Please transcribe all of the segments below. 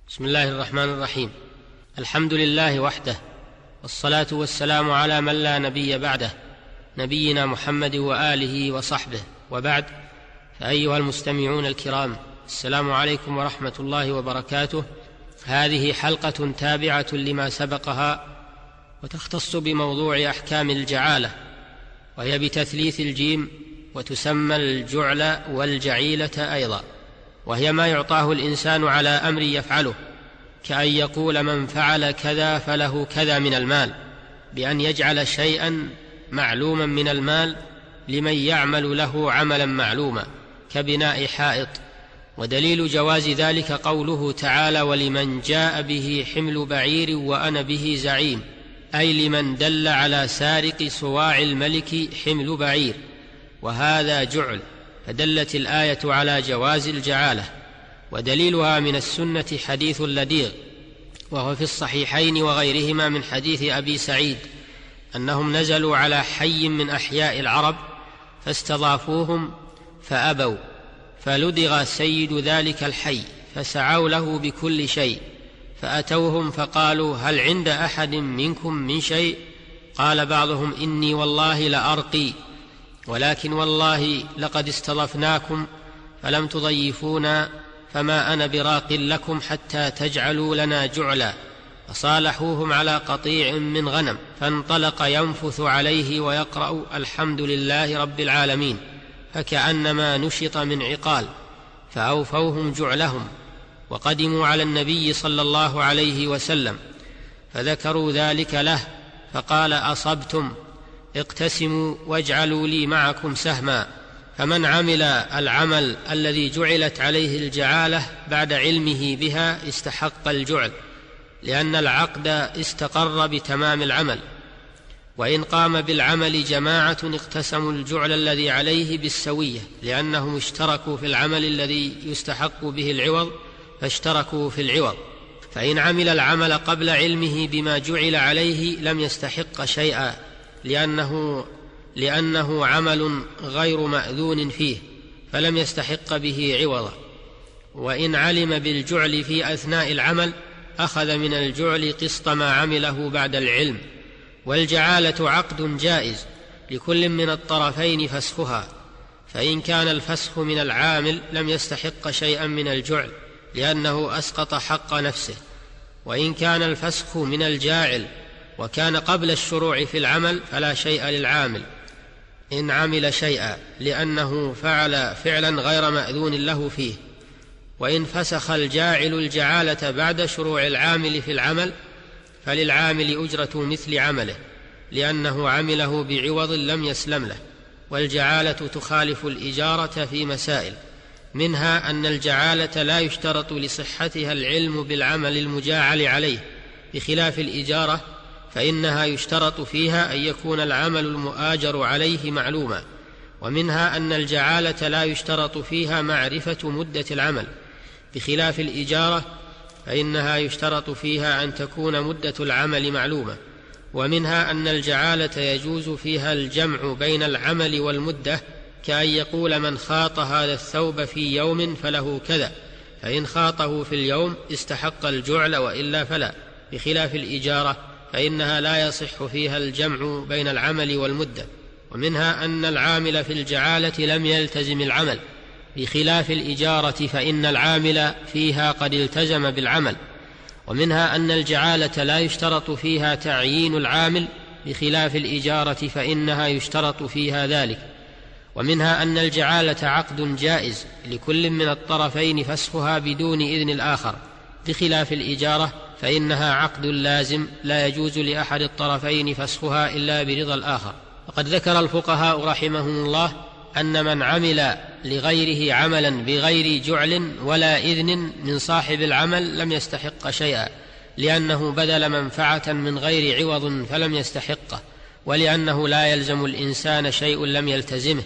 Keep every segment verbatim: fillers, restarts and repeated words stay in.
بسم الله الرحمن الرحيم. الحمد لله وحده، والصلاة والسلام على من لا نبي بعده، نبينا محمد وآله وصحبه، وبعد. فأيها المستمعون الكرام، السلام عليكم ورحمة الله وبركاته. هذه حلقة تابعة لما سبقها، وتختص بموضوع أحكام الجعالة، وهي بتثليث الجيم، وتسمى الجعل والجعيلة أيضا، وهي ما يعطاه الإنسان على أمر يفعله، كأن يقول من فعل كذا فله كذا من المال، بأن يجعل شيئا معلوما من المال لمن يعمل له عملا معلوما كبناء حائط. ودليل جواز ذلك قوله تعالى: ولمن جاء به حمل بعير وأنا به زعيم، أي لمن دل على سارق صواع الملك حمل بعير، وهذا جعل، فدلت الآية على جواز الجعالة. ودليلها من السنة حديث اللديغ، وهو في الصحيحين وغيرهما من حديث أبي سعيد أنهم نزلوا على حي من أحياء العرب فاستضافوهم فأبوا، فلدغ سيد ذلك الحي فسعوا له بكل شيء، فأتوهم فقالوا: هل عند أحد منكم من شيء؟ قال بعضهم: إني والله لأرقي، ولكن والله لقد استضفناكم فلم تضيفونا، فما أنا براق لكم حتى تجعلوا لنا جعلا. فصالحوهم على قطيع من غنم، فانطلق ينفث عليه ويقرأ: الحمد لله رب العالمين، فكأنما نشط من عقال، فأوفوهم جعلهم. وقدموا على النبي صلى الله عليه وسلم فذكروا ذلك له، فقال: أصبتم، اقتسموا واجعلوا لي معكم سهما. فمن عمل العمل الذي جعلت عليه الجعالة بعد علمه بها استحق الجعل، لأن العقد استقر بتمام العمل. وإن قام بالعمل جماعة اقتسموا الجعل الذي عليه بالسوية، لأنهم اشتركوا في العمل الذي يستحق به العوض، فاشتركوا في العوض. فإن عمل العمل قبل علمه بما جعل عليه لم يستحق شيئا، لأنه, لأنه عمل غير مأذون فيه، فلم يستحق به عوضا. وإن علم بالجعل في أثناء العمل أخذ من الجعل قسط ما عمله بعد العلم. والجعالة عقد جائز لكل من الطرفين فسخها، فإن كان الفسخ من العامل لم يستحق شيئا من الجعل، لأنه أسقط حق نفسه. وإن كان الفسخ من الجاعل وكان قبل الشروع في العمل فلا شيء للعامل إن عمل شيئا، لأنه فعل فعلا غير مأذون له فيه. وإن فسخ الجاعل الجعالة بعد شروع العامل في العمل فللعامل أجرة مثل عمله، لأنه عمله بعوض لم يسلم له. والجعالة تخالف الإجارة في مسائل، منها أن الجعالة لا يشترط لصحتها العلم بالعمل المجاعل عليه، بخلاف الإجارة فإنها يشترط فيها أن يكون العمل المؤاجر عليه معلوما. ومنها أن الجعالة لا يشترط فيها معرفة مدة العمل، بخلاف الإجارة فإنها يشترط فيها أن تكون مدة العمل معلومة. ومنها أن الجعالة يجوز فيها الجمع بين العمل والمدة، كأن يقول: من خاط هذا الثوب في يوم فله كذا، فإن خاطه في اليوم استحق الجعل، وإلا فلا، بخلاف الإجارة فإنها لا يصح فيها الجمع بين العمل والمدة. ومنها أن العامل في الجعالة لم يلتزم العمل، بخلاف الإجارة فإن العامل فيها قد التزم بالعمل. ومنها أن الجعالة لا يشترط فيها تعيين العامل، بخلاف الإجارة فإنها يشترط فيها ذلك. ومنها أن الجعالة عقد جائز لكل من الطرفين فسخها بدون إذن الآخر، بخلاف الإجارة فإنها عقد لازم لا يجوز لأحد الطرفين فسخها إلا برضا الآخر. وقد ذكر الفقهاء رحمهم الله أن من عمل لغيره عملا بغير جعل ولا إذن من صاحب العمل لم يستحق شيئا، لأنه بذل منفعة من غير عوض فلم يستحقه، ولأنه لا يلزم الإنسان شيء لم يلتزمه،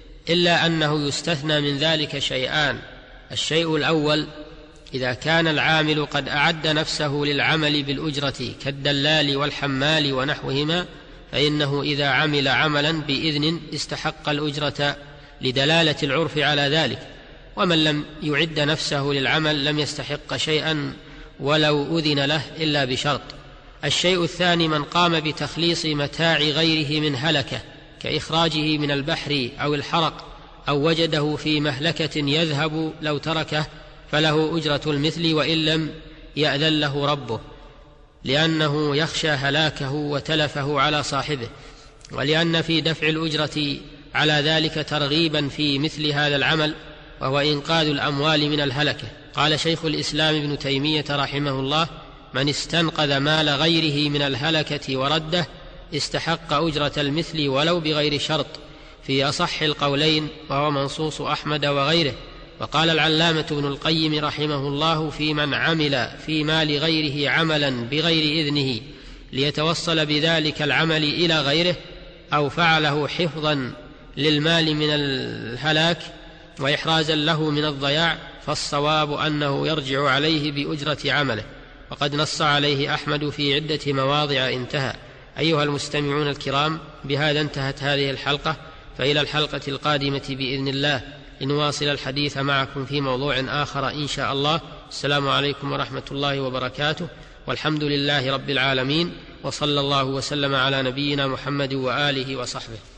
إلا أنه يستثنى من ذلك شيئان: الشيء الأول إذا كان العامل قد أعد نفسه للعمل بالأجرة كالدلال والحمال ونحوهما، فإنه إذا عمل عملا بإذن استحق الأجرة لدلالة العرف على ذلك. ومن لم يعد نفسه للعمل لم يستحق شيئا، ولو أذن له إلا بشرط. الشيء الثاني من قام بتخليص متاع غيره من هلكة كإخراجه من البحر أو الحرق أو وجده في مهلكة يذهب لو تركه فله أجرة المثل وإن لم يأذن له ربه، لأنه يخشى هلاكه وتلفه على صاحبه، ولأن في دفع الأجرة على ذلك ترغيبا في مثل هذا العمل وهو إنقاذ الأموال من الهلكة. قال شيخ الإسلام ابن تيمية رحمه الله: من استنقذ مال غيره من الهلكة ورده استحق أجرة المثل ولو بغير شرط، في أصح القولين، وهو منصوص أحمد وغيره. وقال العلامة ابن القيم رحمه الله في من عمل في مال غيره عملا بغير إذنه ليتوصل بذلك العمل إلى غيره، أو فعله حفظا للمال من الهلاك وإحرازا له من الضياع، فالصواب أنه يرجع عليه بأجرة عمله، وقد نص عليه أحمد في عدة مواضع. انتهى. أيها المستمعون الكرام، بهذا انتهت هذه الحلقة، فإلى الحلقة القادمة بإذن الله لنواصل الحديث معكم في موضوع آخر إن شاء الله. السلام عليكم ورحمة الله وبركاته، والحمد لله رب العالمين، وصلى الله وسلم على نبينا محمد وآله وصحبه.